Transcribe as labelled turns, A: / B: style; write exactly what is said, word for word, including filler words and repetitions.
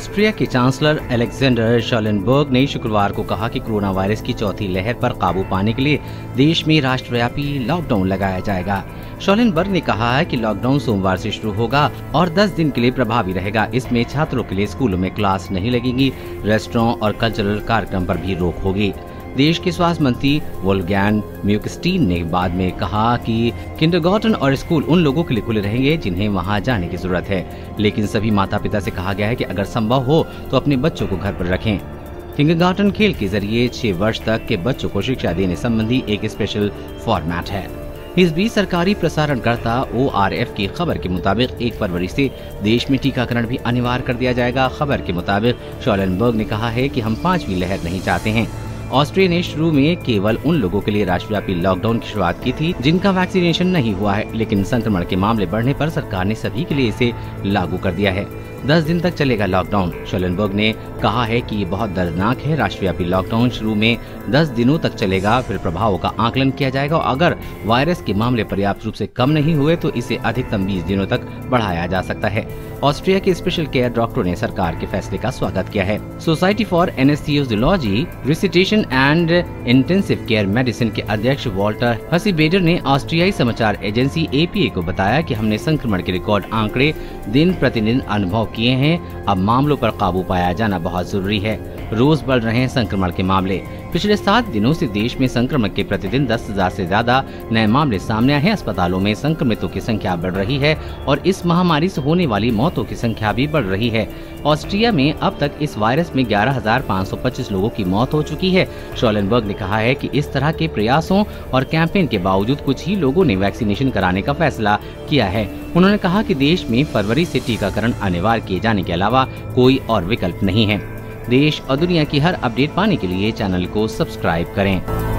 A: Austria के chancellor Alexander शोलेनबर्ग ने शुक्रवार को कहा कि कोरोना वायरस की चौथी लहर पर काबू पाने के लिए देश में राष्ट्रव्यापी लॉकडाउन लगाया जाएगा। शोलेनबर्ग ने कहा है कि लॉकडाउन सोमवार से शुरू होगा और दस दिन के लिए प्रभावी रहेगा। इसमें छात्रों के लिए स्कूलों में क्लास नहीं लगेगी, रेस्टोरेंट और कल्चरल कार्यक्रम पर भी रोक होगी। देश के स्वास्थ्य मंत्री वोल्फगैंग म्यूकस्टीन ने बाद में कहा कि किंडरगार्टन और स्कूल उन लोगों के लिए खुले रहेंगे जिन्हें वहां जाने की जरूरत है, लेकिन सभी माता पिता से कहा गया है कि अगर संभव हो तो अपने बच्चों को घर पर रखें। किंडरगार्टन खेल के जरिए छह वर्ष तक के बच्चों को शिक्षा देने संबंधी एक स्पेशल फॉर्मेट है। इस बीच सरकारी प्रसारणकर्ता ओ आर एफ की खबर के मुताबिक एक फरवरी से देश में टीकाकरण भी अनिवार्य कर दिया जाएगा। खबर के मुताबिक शोलेनबर्ग ने कहा है कि हम पांचवी लहर नहीं चाहते हैं। ऑस्ट्रिया ने शुरू में केवल उन लोगों के लिए राष्ट्रव्यापी लॉकडाउन की शुरुआत की थी जिनका वैक्सीनेशन नहीं हुआ है, लेकिन संक्रमण के मामले बढ़ने पर सरकार ने सभी के लिए इसे लागू कर दिया है। दस दिन तक चलेगा लॉकडाउन। शोलेनबर्ग ने कहा है कि ये बहुत दर्दनाक है। राष्ट्रव्यापी लॉकडाउन शुरू में दस दिनों तक चलेगा, फिर प्रभावों का आकलन किया जाएगा और अगर वायरस के मामले पर्याप्त रूप से कम नहीं हुए तो इसे अधिकतम बीस दिनों तक बढ़ाया जा सकता है। ऑस्ट्रिया के स्पेशल केयर डॉक्टरों ने सरकार के फैसले का स्वागत किया है। Society for anaesthesiology, resuscitation and intensive care medicine के अध्यक्ष वॉल्टर हसीबेडर ने ऑस्ट्रियाई समाचार एजेंसी ए पी ए को बताया कि हमने संक्रमण के रिकॉर्ड आंकड़े दिन प्रतिदिन अनुभव किए हैं। अब मामलों पर काबू पाया जाना बहुत जरूरी है। रोज बढ़ रहे हैं संक्रमण के मामले। पिछले सात दिनों से देश में संक्रमण के प्रतिदिन दस हजार से ज्यादा नए मामले सामने आए हैं। अस्पतालों में संक्रमितों की संख्या बढ़ रही है और इस महामारी से होने वाली मौतों की संख्या भी बढ़ रही है। ऑस्ट्रिया में अब तक इस वायरस में ग्यारह हजार पाँच सौ पच्चीस लोगों की मौत हो चुकी है। शोलेनबर्ग ने कहा है कि इस तरह के प्रयासों और कैंपेन के बावजूद कुछ ही लोगों ने वैक्सीनेशन कराने का फैसला किया है। उन्होंने कहा कि देश में फरवरी से टीकाकरण अनिवार्य किए जाने के अलावा कोई और विकल्प नहीं है। देश और दुनिया की हर अपडेट पाने के लिए चैनल को सब्सक्राइब करें।